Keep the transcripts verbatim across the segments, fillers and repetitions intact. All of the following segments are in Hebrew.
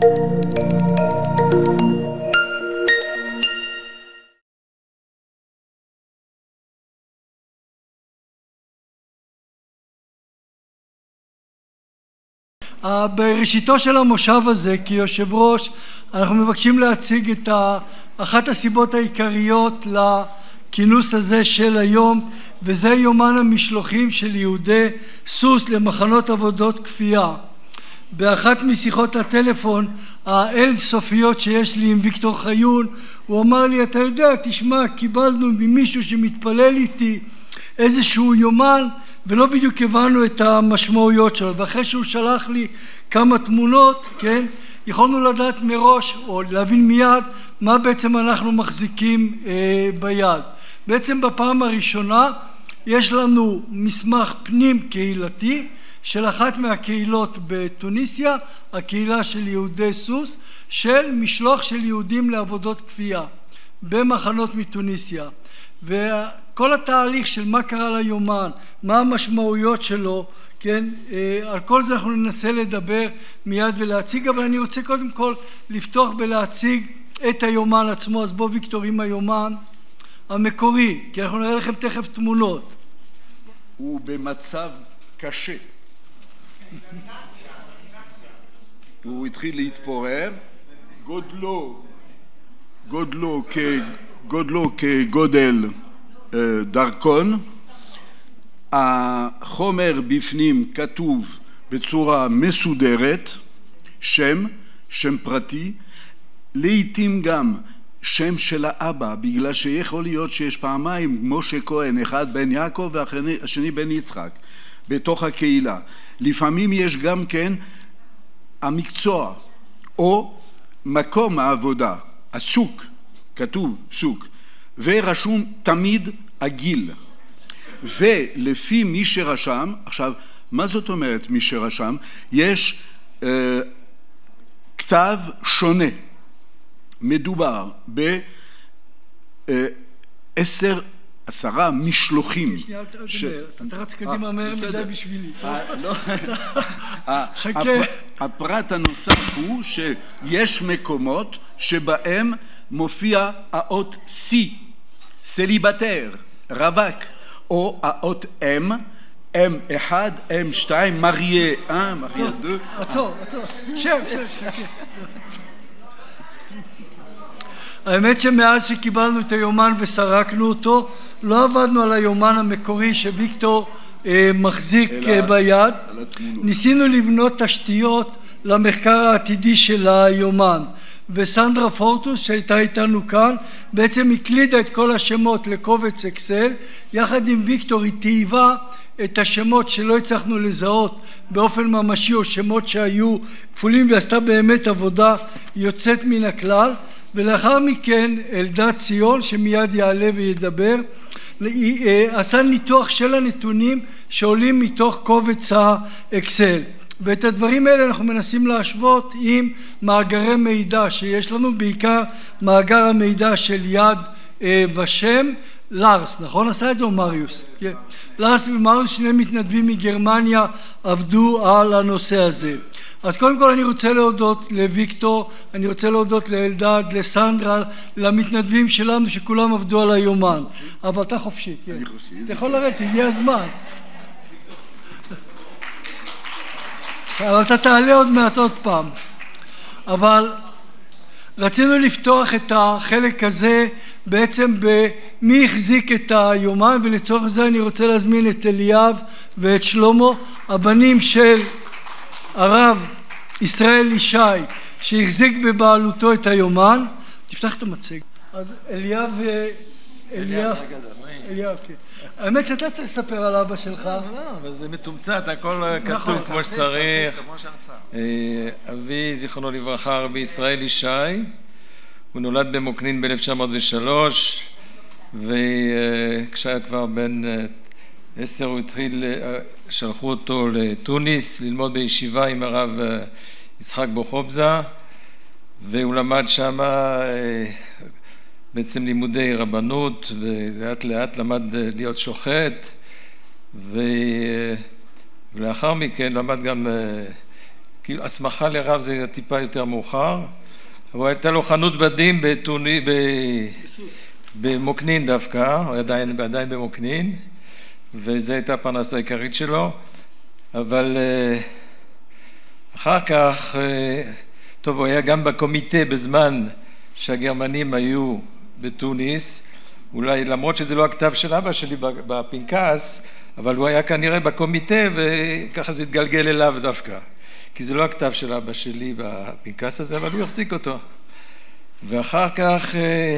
בראשיתו של המושב הזה כיושב ראש אנחנו מבקשים להציג את אחת הסיבות העיקריות לכינוס הזה של היום, וזה יומן המשלוחים של יהודי סוס למחנות עבודות כפייה. באחת משיחות הטלפון האינסופיות שיש לי עם ויקטור חיון הוא אמר לי, אתה יודע, תשמע, קיבלנו ממישהו שמתפלל איתי איזשהו יומן ולא בדיוק הבנו את המשמעויות שלו, ואחרי שהוא שלח לי כמה תמונות, כן, יכולנו לדעת מראש או להבין מיד מה בעצם אנחנו מחזיקים אה, ביד. בעצם בפעם הראשונה יש לנו מסמך פנים קהילתי של אחת מהקהילות בתוניסיה, הקהילה של יהודי סוס, של משלוח של יהודים לעבודות כפייה במחנות מתוניסיה. וכל התהליך של מה קרה ליומן, מה המשמעויות שלו, כן, על כל זה אנחנו ננסה לדבר מיד ולהציג, אבל אני רוצה קודם כל לפתוח בלהציג את היומן עצמו. אז בוא ויקטור עם היומן המקורי, כי אנחנו נראה לכם תכף תמונות. הוא במצב קשה. הוא התחיל להתפורר, גודלו, גודלו כ... גודלו כגודל דרכון, החומר בפנים כתוב בצורה מסודרת, שם, שם פרטי, לעתים גם שם של האבא, בגלל שיכול להיות שיש פעמיים משה כהן, אחד בן יעקב והשני בן יצחק, בתוך הקהילה. לפעמים יש גם כן המקצוע או מקום העבודה, השוק, כתוב שוק, ורשום תמיד הגיל. ולפי מי שרשם, עכשיו, מה זאת אומרת מי שרשם? יש אה, כתב שונה. מדובר בעשר, עשרה משלוחים. שנייה, אתה רץ קדימה מהר מדי בשבילי. לא, הפרט הנוסף הוא שיש מקומות שבהם מופיע האות C, סליבטר, רווק, או האות M, אם אחד, אם שתיים, מריה אחד, מריה שתיים. עצור, עצור, שב, שב, חכה. האמת שמאז שקיבלנו את היומן וסרקנו אותו, לא עבדנו על היומן המקורי שוויקטור אה, מחזיק אה, ביד. ניסינו לבנות תשתיות למחקר העתידי של היומן. וסנדרה פורטוס שהייתה איתנו כאן בעצם הקלידה את כל השמות לקובץ אקסל, יחד עם ויקטור היא טייבה את השמות שלא הצלחנו לזהות באופן ממשי או שמות שהיו כפולים, ועשתה באמת עבודה יוצאת מן הכלל. ולאחר מכן אלדד ציון שמיד יעלה וידבר עשה ניתוח של הנתונים שעולים מתוך קובץ האקסל, ואת הדברים האלה אנחנו מנסים להשוות עם מאגרי מידע שיש לנו, בעיקר מאגר המידע של יד ושם. לארס, נכון עשה את זה או מריוס? כן. לארס ומריוס, שני מתנדבים מגרמניה, עבדו על הנושא הזה. אז קודם כל אני רוצה להודות לוויקטור, אני רוצה להודות לאלדד, לסנדרה, למתנדבים שלנו שכולם עבדו על היומן. אבל אתה חופשי, כן. אני חופשי. אתה יכול לרדת, הגיע הזמן. אבל אתה תעלה עוד מעט עוד פעם. אבל רצינו לפתוח את החלק הזה בעצם במי החזיק את היומן, ולצורך זה אני רוצה להזמין את אליאב ואת שלמה, הבנים של הרב ישראל ישי שהחזיק בבעלותו את היומן. תפתח את המצג. אז אליאב אליאב אליאב כן. האמת שאתה צריך לספר על אבא שלך. לא, אבל זה מתומצת, הכל כתוב כמו שצריך. אבי, זיכרונו לברכה, רבי ישראל ישי, הוא נולד במוקנין ב-אלף תשע מאות ושלוש, וכשהיה כבר בן עשר הוא התחיל, שלחו אותו לתוניס ללמוד בישיבה עם הרב יצחק בוחובזה, והוא למד שם בעצם לימודי רבנות, ולאט לאט למד להיות שוחט, ו... ולאחר מכן למד גם כאילו, הסמכה לרב זה טיפה יותר מאוחר, אבל הייתה לו חנות בדים בתוני, ב... במוקנין דווקא, הוא עדיין, עדיין במוקנין, וזו הייתה הפרנסה העיקרית שלו, אבל אחר כך, טוב, הוא היה גם בקומיטה בזמן שהגרמנים היו בתוניס, אולי למרות שזה לא הכתב של אבא שלי בפנקס, אבל הוא היה כנראה בקומיטה וככה זה התגלגל אליו דווקא, כי זה לא הכתב של אבא שלי בפנקס הזה, אבל הוא החזיק אותו. ואחר כך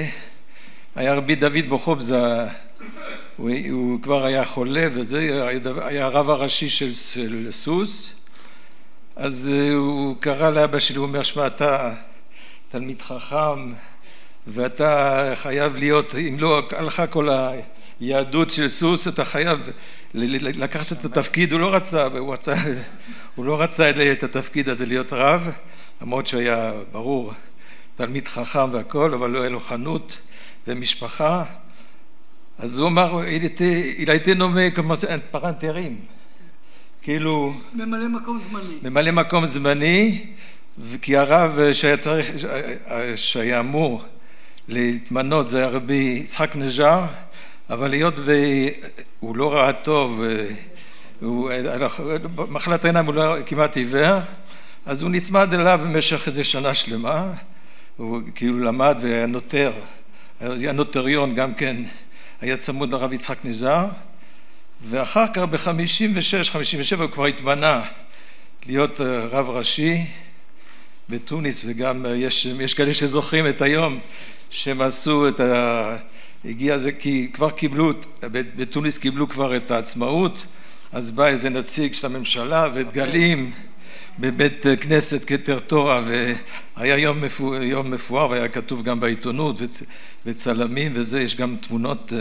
היה רבי דוד בוחובזה, הוא, הוא כבר היה חולה וזה היה הרב הראשי של, של סוס, אז הוא קרא לאבא שלי, הוא אומר, שמע, אתה תלמיד חכם ואתה חייב להיות, אם לא הלכה כל היהדות של סוס, אתה חייב לקחת את התפקיד, הוא לא רצה, הוא, רצה, הוא לא רצה את התפקיד הזה להיות רב, למרות שהיה ברור תלמיד חכם והכל, אבל לא היה לו חנות ומשפחה, אז הוא אמר, il a été nommé comme un par intérim, כאילו ממלא מקום זמני. ממלא מקום זמני, כי הרב שהיה צריך, שהיה אמור להתמנות זה הרבי יצחק נג'אר, אבל היות והוא לא ראה טוב, הוא, מחלת עיניים הוא לא כמעט עיוור, אז הוא נצמד אליו במשך איזה שנה שלמה, הוא כאילו למד והיה נוטר, היה נוטריון גם כן, היה צמוד לרב יצחק נג'אר, ואחר כך ב-חמישים ושש חמישים ושבע הוא כבר התמנה להיות רב ראשי בתוניס, וגם יש, יש כאלה שזוכרים את היום שהם עשו את ה... הגיע זה כי כבר קיבלו, בתוניס קיבלו כבר את העצמאות, אז בא איזה נציג של הממשלה ודגלים בבית כנסת כתר תורה, והיה יום, מפואר, יום מפואר והיה כתוב גם בעיתונות וצלמים וזה, יש גם תמונות,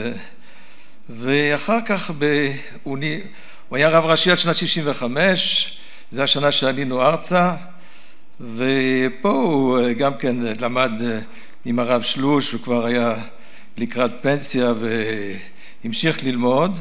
ואחר כך ב... הוא היה רב ראשי עד שנת שישים וחמש, זה השנה שעלינו ארצה, ופה הוא גם כן למד עם הרב שלוש, הוא כבר היה לקראת פנסיה והמשיך ללמוד,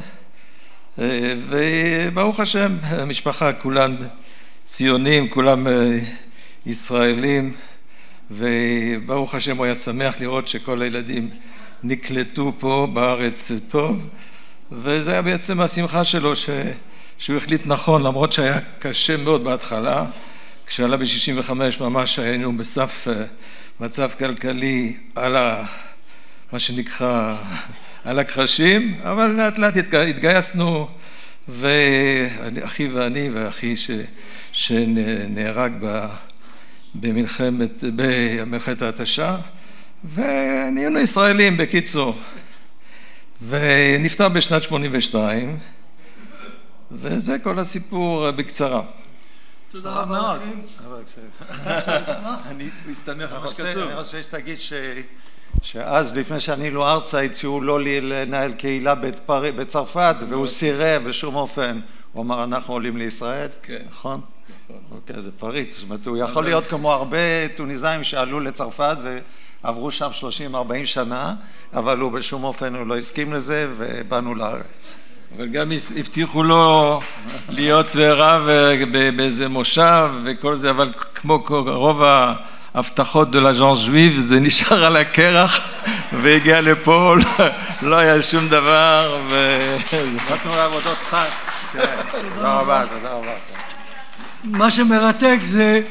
וברוך השם, המשפחה כולם ציונים, כולם ישראלים, וברוך השם הוא היה שמח לראות שכל הילדים נקלטו פה בארץ טוב, וזה היה בעצם השמחה שלו ש... שהוא החליט נכון, למרות שהיה קשה מאוד בהתחלה, כשעלה ב-שישים וחמש ממש היינו בסף מצב כלכלי על ה... מה שנקרא על הקרשים, אבל לאט לאט התגייסנו, ואחי ואני ואחי ש... שנהרג ב... במלחמת, במלחמת ההתשה, ונהיינו ישראלים בקיצור, ונפטר בשנת שמונים ושתיים, וזה כל הסיפור בקצרה. תודה רבה לכם. אני מסתמך על מה שכתוב. אני רוצה שתגיד שאז לפני שעלינו ארצה הציעו לו לנהל קהילה בצרפת, והוא סירב בשום אופן. הוא אמר אנחנו עולים לישראל, נכון? אוקיי, זה פריט. זאת אומרת, הוא יכול להיות כמו הרבה טוניסאים שעלו לצרפת ועברו שם שלושים ארבעים שנה, אבל הוא בשום אופן הוא לא הסכים לזה ובאנו לארץ. אבל גם הבטיחו לו להיות רב באיזה מושב וכל זה, אבל כמו רוב ההבטחות de l'agence juive, זה נשאר על הקרח והגיע לפה, לא היה שום דבר. נתנו לעבודות חג. תודה רבה, תודה רבה. מה שמרתק זה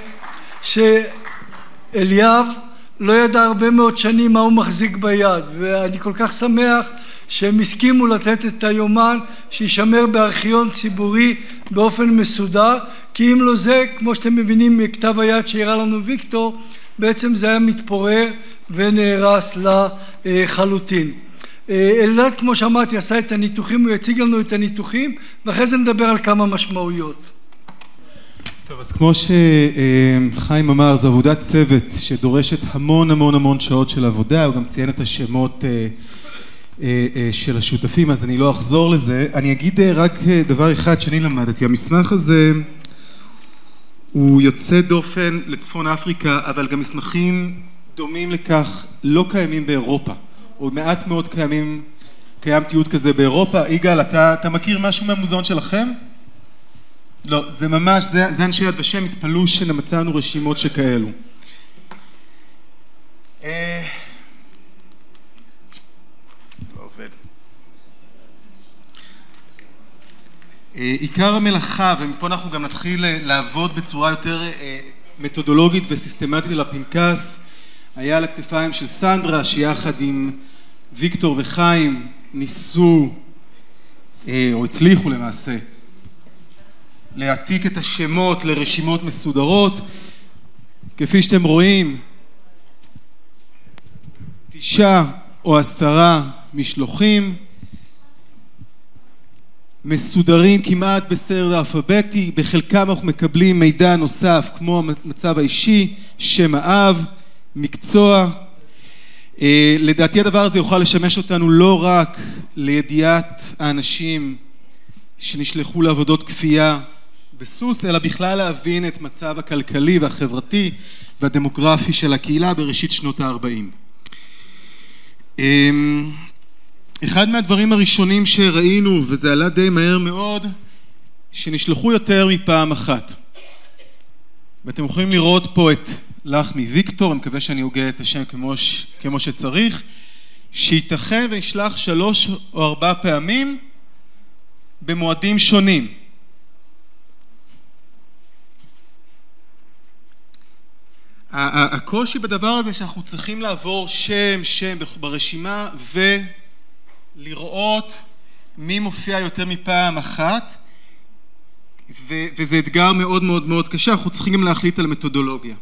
שאליאב לא ידע הרבה מאוד שנים מה הוא מחזיק ביד, ואני כל כך שמח שהם הסכימו לתת את היומן שישמר בארכיון ציבורי באופן מסודר, כי אם לא זה, כמו שאתם מבינים מכתב היד שהראה לנו ויקטור, בעצם זה היה מתפורר ונהרס לחלוטין. אלדד, כמו שאמרתי, עשה את הניתוחים, הוא יציג לנו את הניתוחים, ואחרי זה נדבר על כמה משמעויות. טוב, אז כמו שחיים אמר, זו עבודת צוות שדורשת המון המון המון שעות של עבודה, הוא גם ציין את השמות של השותפים, אז אני לא אחזור לזה. אני אגיד רק דבר אחד שאני למדתי. המסמך הזה הוא יוצא דופן לצפון אפריקה, אבל גם מסמכים דומים לכך לא קיימים באירופה, או מעט מאוד קיימים, קיים תיעוד כזה באירופה. יגאל, אתה, אתה מכיר משהו מהמוזיאון שלכם? לא, זה ממש, זה, זה אנשי יד ושם, התפלאו שמצאנו רשימות שכאלו. אה... לא עובד. אה, עיקר המלאכה, ומפה אנחנו גם נתחיל לעבוד בצורה יותר אה, מתודולוגית וסיסטמטית על הפנקס, היה על הכתפיים של סנדרה, שיחד עם ויקטור וחיים ניסו, אה, או הצליחו למעשה, להעתיק את השמות לרשימות מסודרות. כפי שאתם רואים, תשעה או עשרה משלוחים, מסודרים כמעט בסדר אלפביתי, בחלקם אנחנו מקבלים מידע נוסף כמו המצב האישי, שם האב, מקצוע. לדעתי הדבר הזה יוכל לשמש אותנו לא רק לידיעת האנשים שנשלחו לעבודות כפייה בסוס, אלא בכלל להבין את מצב הכלכלי והחברתי והדמוגרפי של הקהילה בראשית שנות ה-ארבעים. אחד מהדברים הראשונים שראינו, וזה עלה די מהר מאוד, שנשלחו יותר מפעם אחת. ואתם יכולים לראות פה את לחמי ויקטור, אני מקווה שאני הוגה את השם כמו, ש... כמו שצריך, שייתכן ונשלח שלוש או ארבע פעמים במועדים שונים. הקושי בדבר הזה שאנחנו צריכים לעבור שם שם ברשימה ולראות מי מופיע יותר מפעם אחת, וזה אתגר מאוד מאוד מאוד קשה. אנחנו צריכים גם להחליט על מתודולוגיה.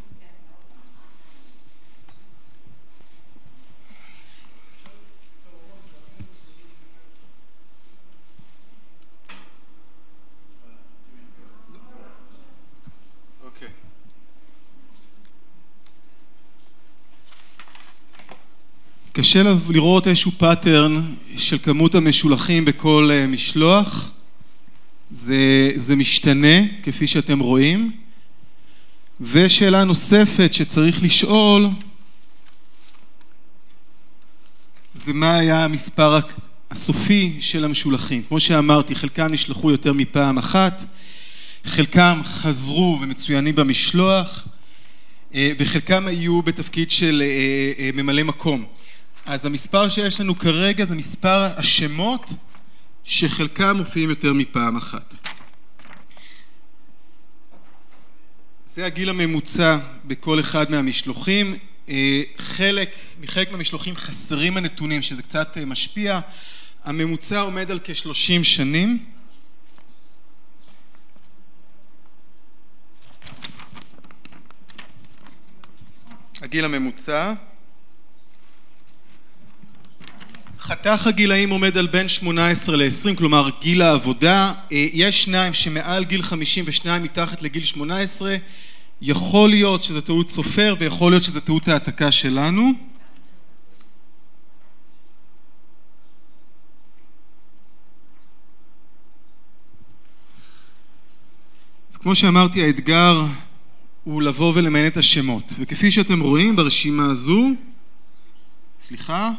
קשה לראות איזשהו פאטרן של כמות המשולחים בכל משלוח. זה, זה משתנה, כפי שאתם רואים. ושאלה נוספת שצריך לשאול, זה מה היה המספר הסופי של המשולחים. כמו שאמרתי, חלקם נשלחו יותר מפעם אחת, חלקם חזרו ומצוינים במשלוח, וחלקם היו בתפקיד של ממלא מקום. אז המספר שיש לנו כרגע זה מספר השמות שחלקם מופיעים יותר מפעם אחת. זה הגיל הממוצע בכל אחד מהמשלוחים. חלק, מחלק מהמשלוחים חסרים הנתונים, שזה קצת משפיע. הממוצע עומד על כ-שלושים שנים. הגיל הממוצע. חתך הגילאים עומד על בין שמונה עשרה ל-עשרים, כלומר גיל העבודה. יש שניים שמעל גיל חמישים ושניים מתחת לגיל שמונה עשרה. יכול להיות שזה טעות סופר ויכול להיות שזה טעות העתקה שלנו. כמו שאמרתי, האתגר הוא לבוא ולמיין את השמות. וכפי שאתם רואים ברשימה הזו, סליחה,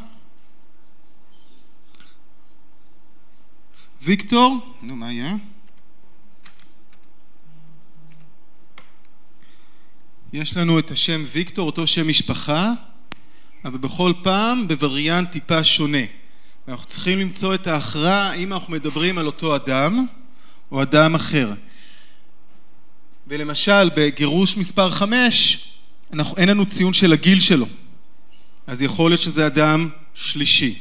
ויקטור, נו מה יהיה? יש לנו את השם ויקטור, אותו שם משפחה, אבל בכל פעם בווריאנט טיפה שונה. אנחנו צריכים למצוא את ההכרעה אם אנחנו מדברים על אותו אדם או אדם אחר. ולמשל בגירוש מספר חמש, אנחנו, אין לנו ציון של הגיל שלו. אז יכול להיות שזה אדם שלישי.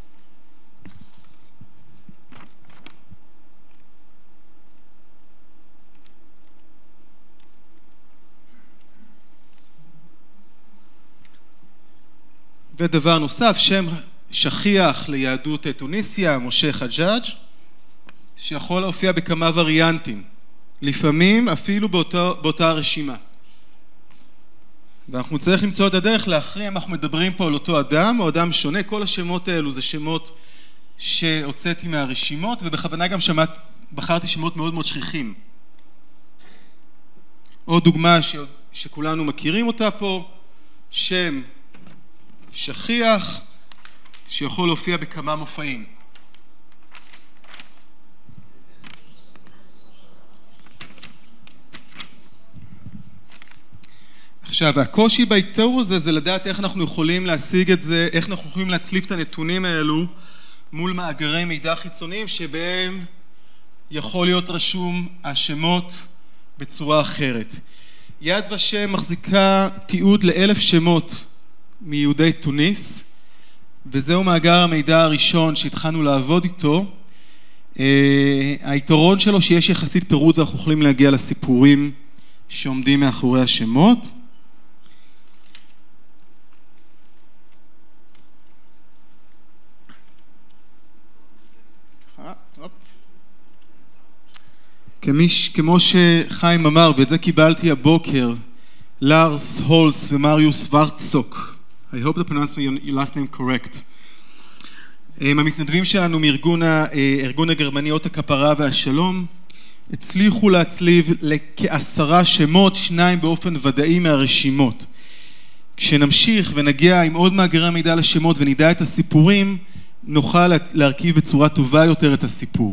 ודבר נוסף, שם שכיח ליהדות טוניסיה, משה חג'אג', שיכול להופיע בכמה וריאנטים, לפעמים אפילו באותה, באותה רשימה. ואנחנו צריך למצוא את הדרך להכריע אם אנחנו מדברים פה על אותו אדם או אדם שונה. כל השמות האלו זה שמות שהוצאתי מהרשימות, ובכוונה גם שמעת, בחרתי שמות מאוד מאוד שכיחים. עוד דוגמה ש, שכולנו מכירים אותה פה, שם שכיח שיכול להופיע בכמה מופעים. עכשיו, הקושי באיתור הזה זה לדעת איך אנחנו יכולים להשיג את זה, איך אנחנו יכולים להצליף את הנתונים האלו מול מאגרי מידע חיצוניים שבהם יכול להיות רשום השמות בצורה אחרת. יד ושם מחזיקה תיעוד לאלף שמות מיהודי תוניס, וזהו מאגר המידע הראשון שהתחלנו לעבוד איתו. היתרון שלו שיש יחסית פירוט ואנחנו יכולים להגיע לסיפורים שעומדים מאחורי השמות. כמו שחיים אמר, ואת זה קיבלתי הבוקר, לארס הולס ומריוס ורטסטוק. I hope to pronounce your last name correct. המתנדבים שלנו מארגון הארגון הגרמני אות הכפרה והשלום, הצליחו להצליב לכעשרה שמות, שניים באופן ודאי מהרשימות. כשנמשיך ונגיע עם עוד מאגרי מידע לשמות ונדע את הסיפורים, נוכל להרכיב בצורה טובה יותר את הסיפור.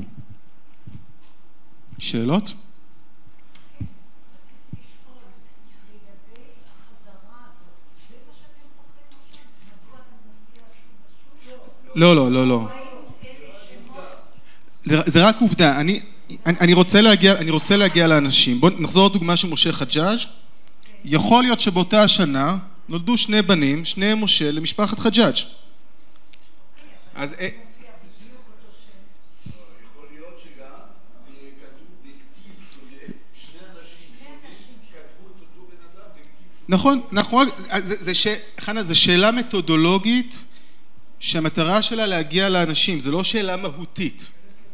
שאלות? לא, לא, לא, לא. זה רק עובדה. אני, אני רוצה להגיע, אני רוצה להגיע לאנשים. בואו נחזור לדוגמה של משה חג'אג'. יכול להיות שבאותה השנה נולדו שני בנים, שני משה למשפחת חג'אג'. אז נכון, נכון, זה ש... חנה, זו שאלה מתודולוגית שהמטרה שלה להגיע לאנשים, זה לא שאלה מהותית.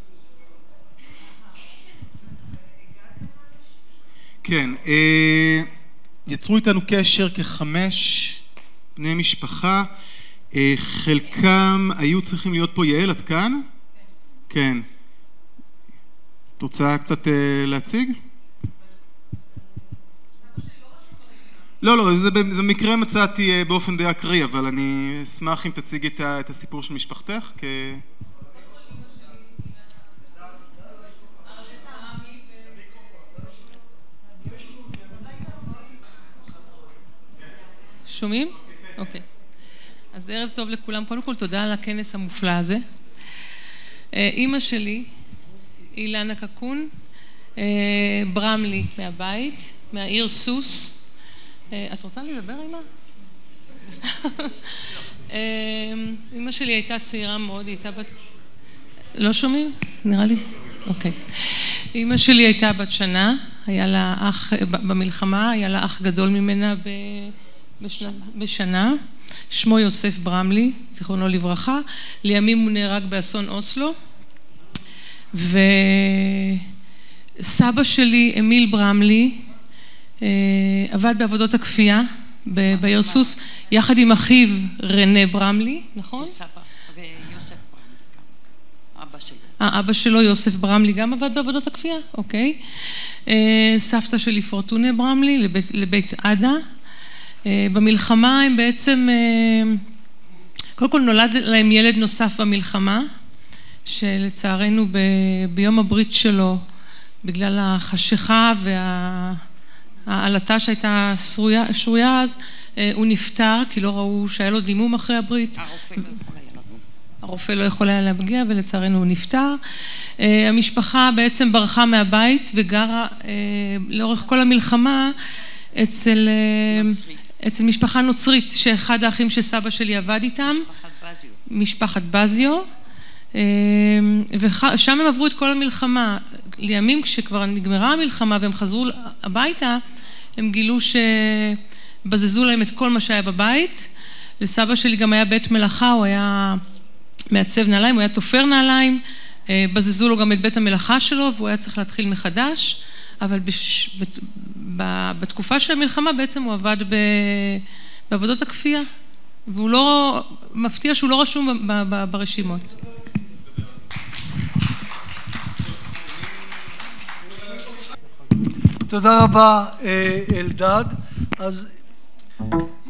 כן, יצרו איתנו קשר כחמש בני משפחה, חלקם היו צריכים להיות פה. יעל, את כאן? כן. את רוצה קצת להציג? לא, לא, זה, זה מקרה מצאתי באופן די אקראי, אבל אני אשמח אם תציגי את, את הסיפור של משפחתך. כ... שומעים? אוקיי. אז ערב טוב לכולם. קודם כל, תודה על הכנס המופלא הזה. אמא שלי, אילנה קקון, ברמלי מהבית, מהעיר סוס. את רוצה לדבר, אמא? אמא שלי הייתה צעירה מאוד, היא הייתה בת... לא שומעים? נראה לי? אוקיי. אמא שלי הייתה בת שנה, היה לה אח, במלחמה, היה לה אח גדול ממנה בשנה, בשנה, שמו יוסף ברמלי, זיכרונו לברכה, לימים הוא נהרג באסון אוסלו, וסבא שלי, אמיל ברמלי, עבד בעבודות הכפייה בעיר סוס, יחד עם אחיו רנה ברמלי, נכון? סבא ויוסף ברמלי, אבא שלו. אבא שלו, יוסף ברמלי, גם עבד בעבודות הכפייה, אוקיי. סבתא שלי פורטונה ברמלי, לבית, לבית עדה. במלחמה הם בעצם, קודם כל נולד להם ילד נוסף במלחמה, שלצערנו ב, ביום הברית שלו, בגלל החשיכה וה... העלתה שהייתה שרויה, שרויה אז, הוא נפטר, כי לא ראו שהיה לו דימום אחרי הברית. הרופא לא יכול היה לבוא. הרופא לא יכול היה להגיע, ולצערנו הוא נפטר. המשפחה בעצם ברחה מהבית, וגרה לאורך כל המלחמה אצל, אצל משפחה נוצרית, שאחד האחים של סבא שלי עבד איתם. משפחת בזיו. ושם הם עברו את כל המלחמה. לימים כשכבר נגמרה המלחמה והם חזרו הביתה, הם גילו שבזזו להם את כל מה שהיה בבית. לסבא שלי גם היה בית מלאכה, הוא היה מעצב נעליים, הוא היה תופר נעליים, בזזו לו גם את בית המלאכה שלו והוא היה צריך להתחיל מחדש, אבל בש... בתקופה של המלחמה בעצם הוא עבד ב... בעבודות הכפייה, והוא לא, מפתיע שהוא לא רשום ב... ב... ברשימות. תודה רבה אלדד. אז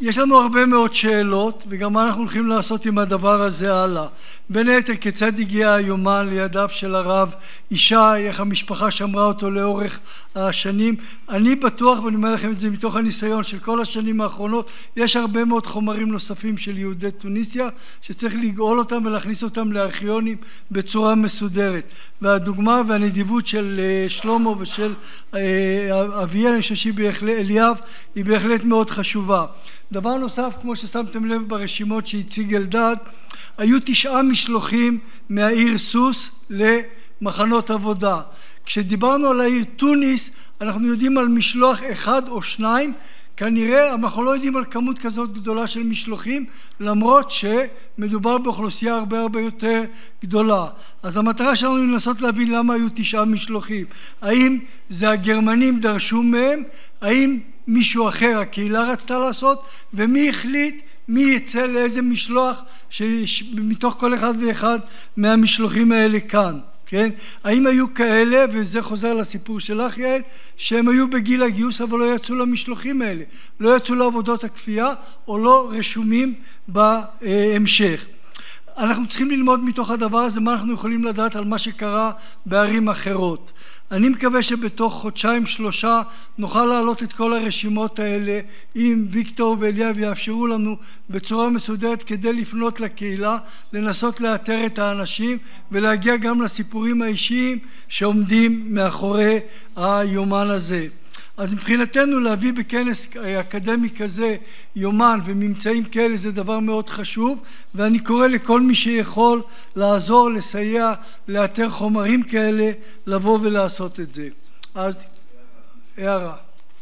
יש לנו הרבה מאוד שאלות, וגם מה אנחנו הולכים לעשות עם הדבר הזה הלאה. בין היתר, כיצד הגיע היומן לידיו של הרב ישי, איך המשפחה שמרה אותו לאורך השנים. אני בטוח, ואני אומר לכם את זה מתוך הניסיון של כל השנים האחרונות, יש הרבה מאוד חומרים נוספים של יהודי טוניסיה, שצריך לגאול אותם ולהכניס אותם לארכיונים בצורה מסודרת. והדוגמה והנדיבות של שלמה ושל אביאל, אני חושב שהיא בהחלט, אליאב, היא בהחלט מאוד חשובה. דבר נוסף, כמו ששמתם לב ברשימות שהציג אלדד, היו תשעה משלוחים מהעיר סוס למחנות עבודה. כשדיברנו על העיר טוניס, אנחנו יודעים על משלוח אחד או שניים, כנראה אנחנו לא יודעים על כמות כזאת גדולה של משלוחים, למרות שמדובר באוכלוסייה הרבה הרבה יותר גדולה. אז המטרה שלנו היא לנסות להבין למה היו תשעה משלוחים. האם זה הגרמנים דרשו מהם? האם מישהו אחר, הקהילה רצתה לעשות? ומי החליט מי יצא לאיזה משלוח מתוך כל אחד ואחד מהמשלוחים האלה כאן? כן? האם היו כאלה, וזה חוזר לסיפור שלך יעל, שהם היו בגיל הגיוס אבל לא יצאו למשלוחים האלה, לא יצאו לעבודות הכפייה או לא רשומים בהמשך. אנחנו צריכים ללמוד מתוך הדבר הזה מה אנחנו יכולים לדעת על מה שקרה בערים אחרות. אני מקווה שבתוך חודשיים שלושה נוכל להעלות את כל הרשימות האלה אם ויקטור ואליאב יאפשרו לנו בצורה מסודרת כדי לפנות לקהילה, לנסות לאתר את האנשים ולהגיע גם לסיפורים האישיים שעומדים מאחורי היומן הזה. אז מבחינתנו להביא בכנס אקדמי כזה יומן וממצאים כאלה זה דבר מאוד חשוב, ואני קורא לכל מי שיכול לעזור, לסייע, לאתר חומרים כאלה, לבוא ולעשות את זה. אז הערה.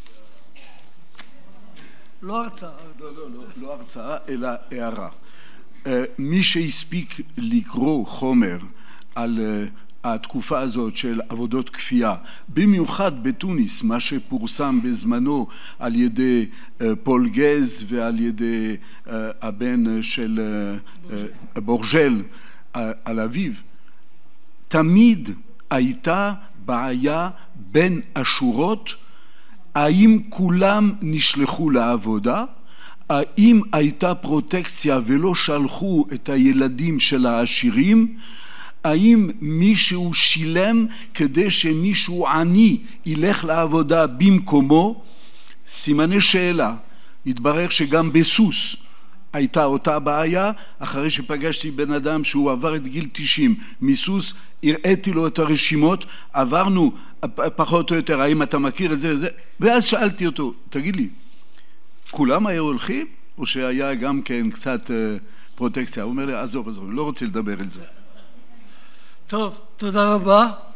לא הרצאה. לא, לא, לא, לא הרצאה, אלא הערה. מי שהספיק לקרוא חומר על התקופה הזאת של עבודות כפייה, במיוחד בתוניס, מה שפורסם בזמנו על ידי פול גז ועל ידי הבן של בורג'ל על אביו, תמיד הייתה בעיה בין השורות, האם כולם נשלחו לעבודה, האם הייתה פרוטקציה ולא שלחו את הילדים של העשירים, האם מישהו שילם כדי שמישהו עני ילך לעבודה במקומו? סימני שאלה. התברר שגם בסוס הייתה אותה בעיה. אחרי שפגשתי בן אדם שהוא עבר את גיל תשעים מסוס, הראיתי לו את הרשימות, עברנו פחות או יותר האם אתה מכיר את זה וזה, ואז שאלתי אותו, תגיד לי, כולם היו הולכים או שהיה גם כן קצת פרוטקציה? הוא אומר לי, עזוב עזוב, לא רוצה לדבר על זה. טוב, תודה רבה.